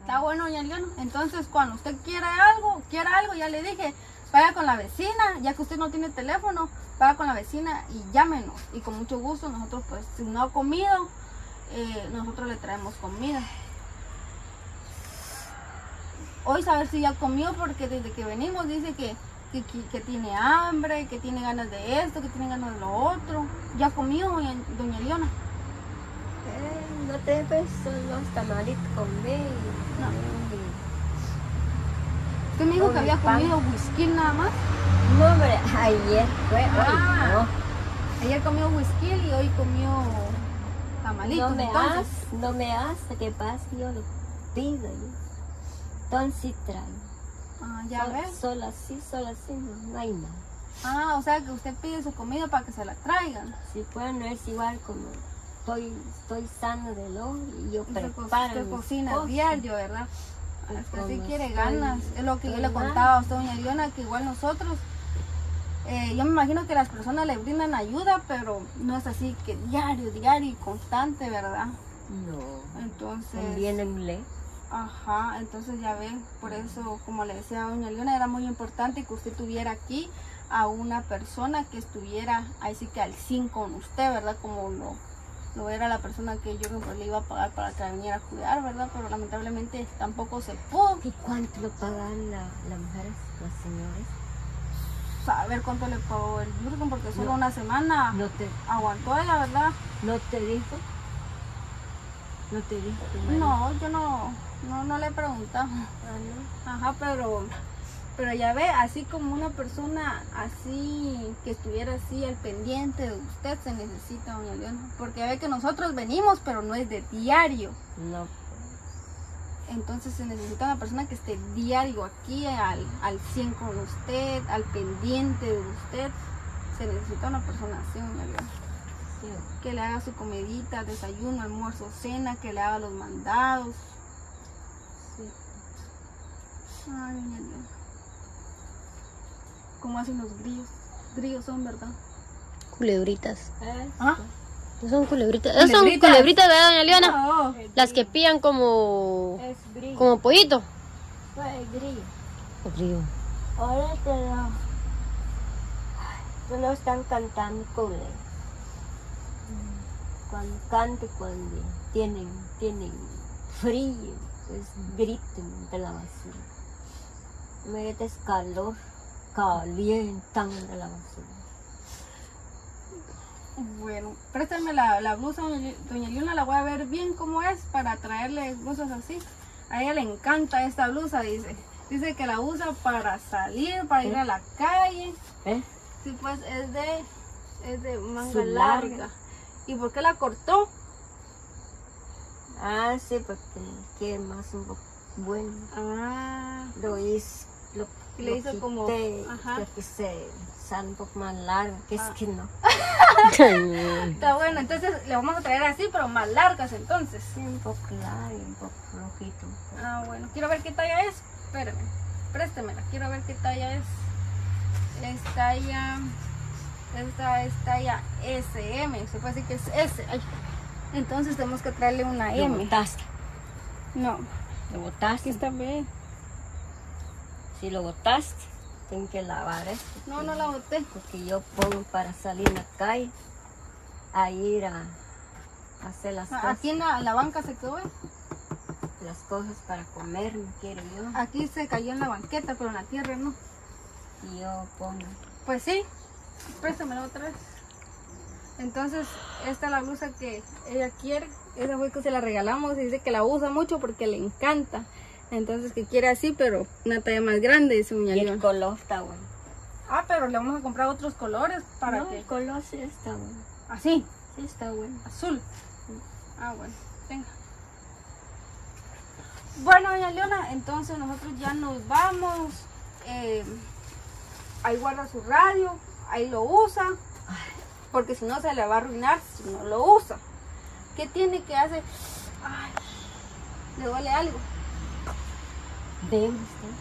Está bueno, doña Leona. Entonces, cuando usted quiera algo, ya le dije, vaya con la vecina, ya que usted no tiene teléfono, vaya con la vecina y llámenos. Y con mucho gusto, nosotros, pues, si no ha comido, nosotros le traemos comida. Hoy saber si ya comió, porque desde que venimos dice que tiene hambre, que tiene ganas de esto, que tiene ganas de lo otro. ¿Ya comió, doña Leona? No te ves, son los tamalitos con B. No. Usted me dijo que había comido whisky nada más. No, hombre, ayer fue, hoy no. Ayer comió whisky y hoy comió tamalitos. No me hace que pase, yo lo pido. Entonces sí trae. Ya ves. Solo así, no hay nada. O sea que usted pide su comida para que se la traigan. Sí, pues no es igual como estoy sano del ojo y yo preparo. Usted cocina diario, ¿verdad? Es que sí quiere ganas. Es lo que yo le ganas. contaba a usted, doña Leona, que igual nosotros, yo me imagino que las personas le brindan ayuda, pero no es así que diario y constante, ¿verdad? No. Entonces. También en ley. Ajá, entonces ya ven, por eso, como le decía a doña Leona, era muy importante que usted tuviera aquí a una persona que estuviera ahí sí que al 100 con usted, ¿verdad? Como lo era la persona que yo le iba a pagar para que la viniera a cuidar, ¿verdad? Pero lamentablemente tampoco se pudo. ¿Y cuánto lo pagan las mujeres, las señoras? A ver cuánto le pagó el Jürgen, porque solo una semana aguantó ella, ¿verdad? ¿No te dijo? ¿No te dijo? No, yo no le he preguntado. No. Ajá, pero ya ve, así como una persona así, que estuviera así al pendiente de usted, se necesita, doña Leona. Porque ya ve que nosotros venimos, pero no es de diario. No. Entonces se necesita una persona que esté diario aquí, al 100 con usted, al pendiente de usted. Se necesita una persona así, doña Leona. Sí. Que le haga su comidita, desayuno, almuerzo, cena, que le haga los mandados. Sí. Ay, doña Leona. ¿Cómo hacen los grillos? Grillos son, ¿verdad? Culebritas. ¿Ah? No son culebritas. Esas son culebritas, ¿verdad, doña Leona? No. Las que pillan como Es grillo. como pollito. Fue grillo. O grillo. Ahora te lo están cantando con él. Cuando cante, cuando tienen frío, pues griten de la basura. Mira, es calor, calientan de la basura. Bueno, préstame la blusa, doña Leona, la voy a ver bien cómo es para traerle blusas así. A ella le encanta esta blusa, dice. Dice que la usa para salir, para ir a la calle. Sí, pues es de manga larga. ¿Y por qué la cortó? Sí, porque quiere más un poco bueno. Lo hizo, y le hizo como, que se sale un poco más larga, que es que no. Está bueno, entonces le vamos a traer así, pero más largas entonces. Sí, un poco larga, un poco flojito. Bueno, quiero ver qué talla es. Espérame, préstemela, quiero ver qué talla es. Esta es talla SM, se puede decir que es S. Ay. Entonces tenemos que traerle una M. ¿Lo botaste? No. ¿Lo botaste? Aquí está bien. Si lo botaste, tengo que lavar esto. No, no la boté. Porque yo pongo para salir a la calle, a ir a hacer las cosas. Aquí en la banca se quedó. Las cosas para comer, no quiero yo. Aquí se cayó en la banqueta, pero en la tierra no. Y yo pongo. Pues sí, préstamela otra vez. Entonces, esta es la blusa que ella quiere. Esa fue que se la regalamos y dice que la usa mucho porque le encanta. Entonces, que quiere así, pero una talla más grande, dice doña Leona. Y el color está bueno. Pero le vamos a comprar otros colores para que... el color sí está bueno. ¿Así? Sí está bueno. Azul. Bueno, venga. Bueno, doña Leona, entonces nosotros ya nos vamos. Ahí guarda su radio, ahí lo usa, porque si no se le va a arruinar si no lo usa. ¿Qué tiene que hacer? ¿Le duele algo? ¿Ve usted?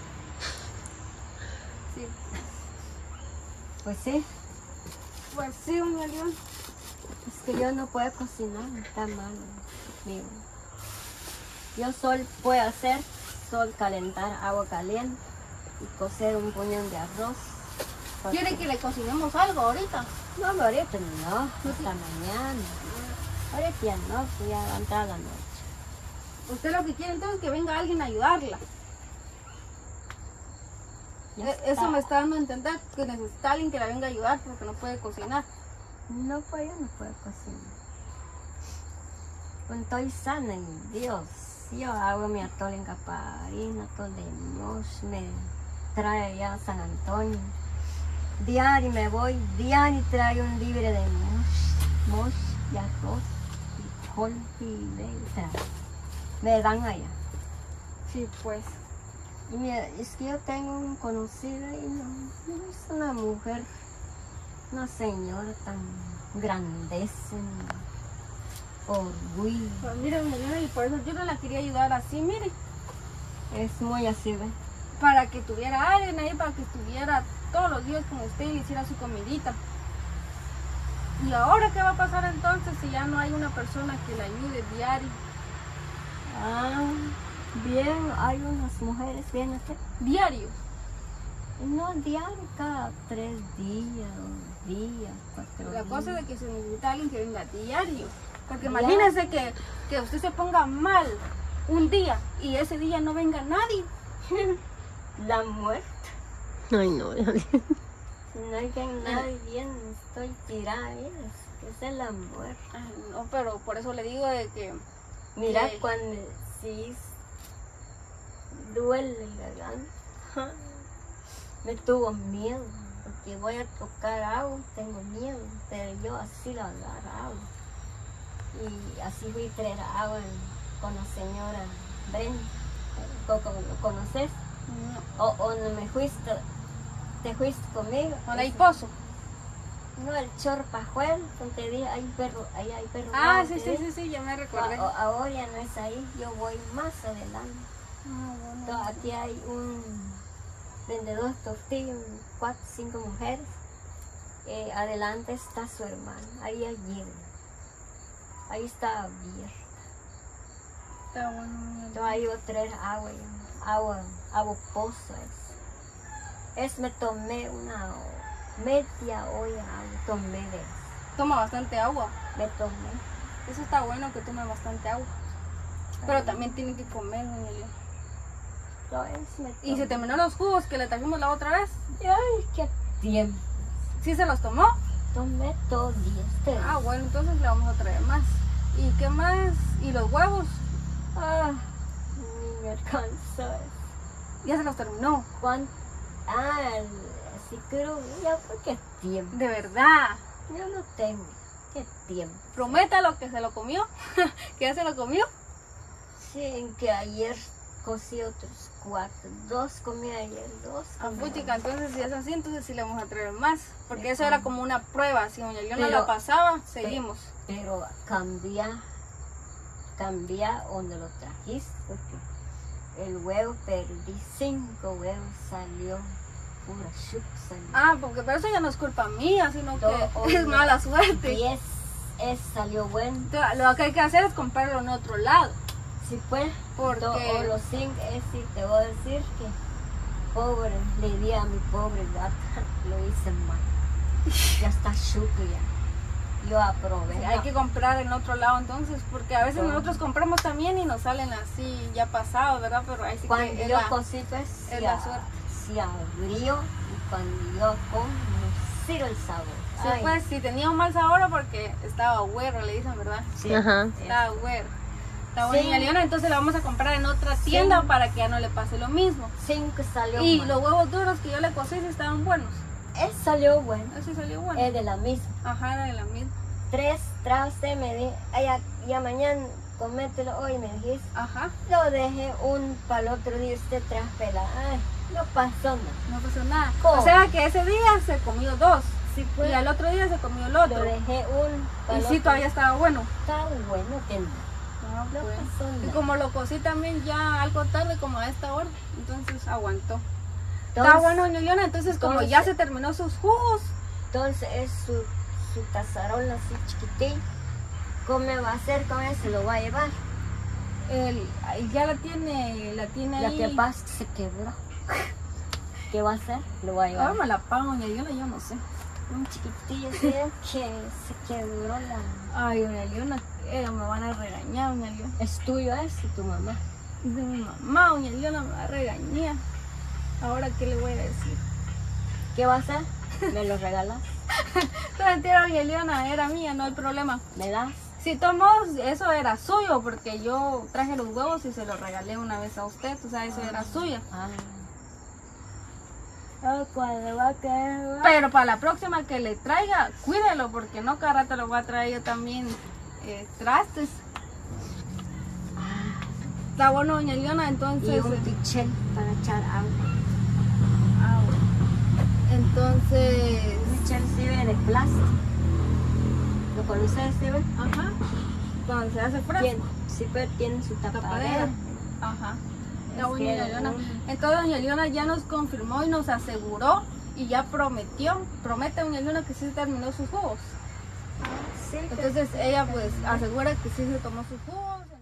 Sí. Pues sí. Pues sí, doña Leona. Es que yo no puedo cocinar, está malo. Digo. Yo sol puedo hacer, sol calentar agua caliente y cocer un puñón de arroz. ¿Quiere que le cocinemos algo ahorita? No, ahorita no, hasta mañana. Ahorita ya no, pues ya va a entrar la noche. Usted lo que quiere entonces es que venga alguien a ayudarla. Ya Eso está. me está dando a entender que necesita alguien que la venga a ayudar porque no puede cocinar. No, pues yo no puedo cocinar. Pues estoy sana en Dios. Yo hago mi atole en Caparina, atole de mosh, me trae allá a San Antonio. Diario me voy, diario traigo un libre de mosh y arroz, frijol y leche. Me dan allá. Sí, pues. Y mira, es que yo tengo un conocido y no es una mujer, una señora tan grandeza, orgullo. Pues mire, doña Leona, y por eso yo no la quería ayudar así, mire. Es muy así, ¿ves? Para que tuviera alguien ahí, para que estuviera todos los días con usted y le hiciera su comidita. ¿Y ahora qué va a pasar entonces si ya no hay una persona que la ayude diario? Ah, bien, hay unas mujeres bien aquí. Diario. No diario, cada 3 días, 2 días, 4 La días. cosa es de que se necesita alguien que venga diario. Porque Ya. imagínese que usted se ponga mal un día y ese día no venga nadie. La muerte. Ay, no. Si no hay nadie bien, estoy tirada, esa es la muerte. Ay, no, pero por eso le digo de que Mira, Sí. cuando sí duele la garganta, me tuvo miedo, porque voy a tocar agua, tengo miedo, pero yo así la agarro agua. Y así fui a traer agua con la señora Brenda. ¿Lo conoces? O no me fuiste, te fuiste conmigo. con el pozo. No, el Chorpajuel, donde te dije, hay perro, ahí hay perro. Ah, bravo, sí, te sí, dije. sí, ya me recordé. Ahora ya no es ahí, yo voy más adelante. Ah, bueno. Entonces, aquí hay un vendedor de tortillas, 4 o 5 mujeres. Adelante está su hermano, ahí hay hielo. Ahí está abierto. Está bueno. Entonces ahí voy a traer agua pozo es. Me tomé una media olla agua, tomé de eso. Toma bastante agua. Me tomé. Eso está bueno que tome bastante agua. Pero también tiene que comer, doña Leona. Entonces me Y se tomé. terminó los jugos que le trajimos la otra vez. Ay, qué tiempo. ¿Sí se los tomó? Tomé todo el día. Ah, bueno, entonces le vamos a traer más. ¿Y qué más? ¿Y los huevos? Ah, ni me alcanza. Ya se los terminó. ¿Cuánto? Ah, así creo, ya fue qué tiempo. De verdad. Yo no tengo. Qué tiempo. Prométalo que se lo comió. Que ya se lo comió. Sí, que ayer cocí otros 4. 2 comí ayer, 2 Ah, comí puchica, hoy. entonces si es así, entonces sí le vamos a traer más. Porque eso era como una prueba. Si doña Leona Pero- la pasaba, seguimos. Pero cambia donde lo trajiste, porque el huevo perdí 5 huevos, salió pura chup, salió. Ah, porque pero eso ya no es culpa mía, sino Todo que es hoy. mala suerte. 10 salió bueno. Entonces, lo que hay que hacer es comprarlo en otro lado. Si fue, Porque- o los 5, sí, te voy a decir que pobre, le di a mi pobre gata, lo hice mal. Ya está chupo ya. Yo aprobé. Hay que comprar en otro lado entonces, porque a veces Todo. nosotros compramos también y nos salen así ya pasados, ¿verdad? Pero ahí sí Cuando que es yo la- cocí, pues, es la suerte. se abrió y cuando yo como, no sirve el sabor. Sí, Ay, pues si tenía un mal sabor era porque estaba güero, le dicen, ¿verdad? sí, Ajá. Estaba güero. Está bueno, Sí. doña Leona, entonces la vamos a comprar en otra tienda para que ya no le pase lo mismo. 5 salió Y mal. los huevos duros que yo le cocí sí estaban buenos. Salió bueno. Eso sí salió bueno. Es de la misma. Ajá, era de la misma. 3 traste me di, ya mañana comételo hoy, me dijiste. Ajá, Lo dejé para el otro día, usted traspela. Ay, no pasó nada. no pasó nada. ¿Cómo? O sea que ese día se comió 2 Sí, pues, y al otro día se comió el lo otro. dejé para Y el sí, otro todavía día. estaba bueno. Está bueno, que no. Ah, No pues. pasó Y nada. como lo cocí también ya algo tarde, como a esta hora, entonces aguantó. Está Entonces- bueno, doña Leona, entonces como ya se terminó sus jugos, Entonces es su cazarola así chiquitín. ¿Cómo me va a hacer con eso? Lo va a llevar. Ya la tiene La ahí. que pasa se quebró. ¿Qué va a hacer? Lo voy a llevar. Ahora me la pago, doña Leona, yo no sé. Un chiquitillo así que se quebró la... Ay, doña Leona, me van a regañar, doña Leona. Es tuyo ese, tu mamá. Es de mi mamá, doña Leona me va a regañar. Ahora, ¿qué le voy a decir? ¿Qué va a hacer? ¿Me lo regalas? No, mentira, doña Leona, era mía, no hay problema. ¿Me das? Si tomó, eso era suyo, porque yo traje los huevos y se los regalé una vez a usted, o sea, eso era suyo. Ah. Oh, cuando va a caer. Pero para la próxima que le traiga, cuídelo, porque no cada rato lo voy a traer yo también trastes. Está bueno, doña Leona, entonces... Y un pichel para echar agua. Ah, bueno. Entonces... Un pichel sirve de plástico. ¿Lo conoces, Steven? Ajá. Cuando se hace fresco. Sí, pero tiene su tapadera. Tapadera. Ajá. Ya, Es bueno, que doña Leona. un- Entonces doña Leona ya nos confirmó y nos aseguró y ya promete doña Leona que sí terminó sus jugos. Sí, Entonces ella pues asegura que sí se tomó sus jugos.